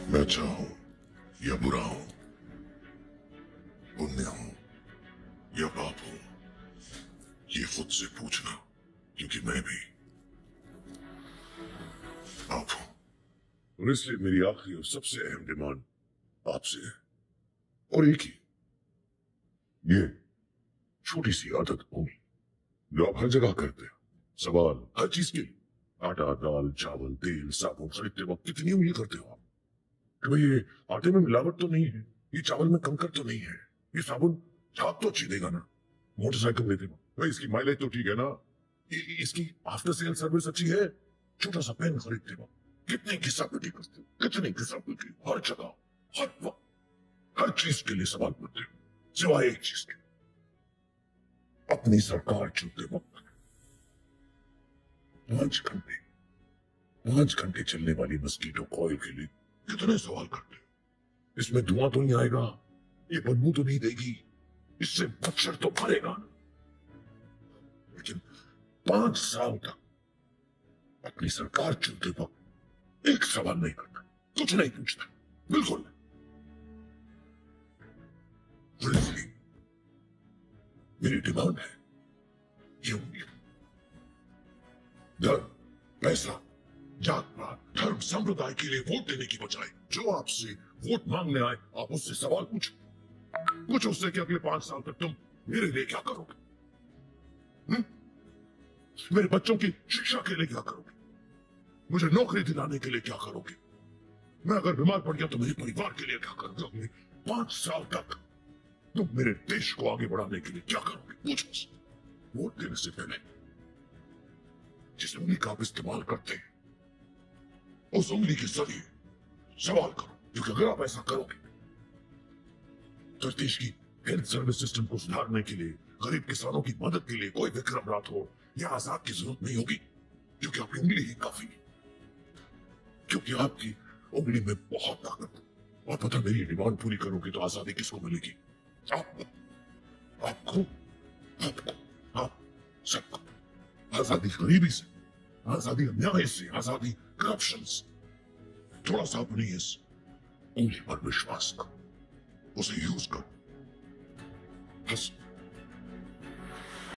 मैं अच्छा हूं या बुरा हूं, पुण्य हूं या पाप हूं, ये खुद से पूछना, क्योंकि मैं भी पाप हूं। और इसलिए मेरी आखिरी और सबसे अहम डिमांड आपसे है, और एक ही, ये छोटी सी आदत होगी जो आप हर जगह करते हैं। सवाल हर चीज के लिए, आटा, दाल, चावल, तेल, साबुन खरीदते वक्त कितनी उंगली करते हो आप? कि भाई ये आटे में मिलावट तो नहीं है, ये चावल में कंकर तो नहीं है, ये साबुन छाप तो अच्छी देगा ना, मोटरसाइकिल लेते वक्त भाई इसकी माइलेज तो ठीक है ना, इसकी आफ्टर सेल सर्विस अच्छी है, छोटा सा पेन खरीदते वक्त कितनी घिसापिटी करते हो, कितनी घिसापिटी, हर जगह, हर वक्त, हर चीज के लिए सवाल करते हो, सिवाय एक चीज के, अपनी सरकार चुनते वक्त 5 घंटे चलने वाली मस्कीटो कॉइल के लिए कितने सवाल करते हो? इसमें धुआं तो नहीं आएगा, ये बदबू तो नहीं देगी, इससे मच्छर तो मरेगा ना। लेकिन 5 साल तक अपनी सरकार चुनते वक्त एक सवाल नहीं करता, कुछ नहीं पूछता, बिल्कुल नहीं। और इसलिए मेरी डिमांड है, ये उम्मीद, धर्म, पैसा, जात पात, धर्म, संप्रदाय के लिए वोट देने की बजाय जो आपसे वोट मांगने आए आप उससे सवाल पूछो। पूछो उससे कि अगले 5 साल तक तुम मेरे लिए क्या करोगे? मेरे बच्चों की शिक्षा के लिए क्या करोगे? मुझे नौकरी दिलाने के लिए क्या करोगे? मैं अगर बीमार पड़ गया तो मेरे परिवार के लिए क्या करोगे? अगले 5 साल तक तुम मेरे देश को आगे बढ़ाने के लिए क्या करोगे? पूछो उससे। वोट देने से पहले जिस उंगली का आप इस्तेमाल करते हैं उस उंगली के जरिए सवाल करो, क्योंकि अगर आप ऐसा करोगे तो देश की हेल्थ सर्विस सिस्टम को सुधारने के लिए, गरीब किसानों की मदद के लिए कोई विक्रम राठौर या आजाद की जरूरत नहीं होगी, क्योंकि आपकी उंगली ही काफी है, क्योंकि आपकी उंगली में बहुत ताकत है। और पता मेरी डिमांड पूरी करोगे तो आजादी किसको मिलेगी? आपको, आपको, आपको, आप सबको। आजादी गरीबी से, आजादी अन्याय से, आजादी करप्शन से। थोड़ा सा अपनी इस उंगली पर विश्वास करो, उसे यूज करो, बस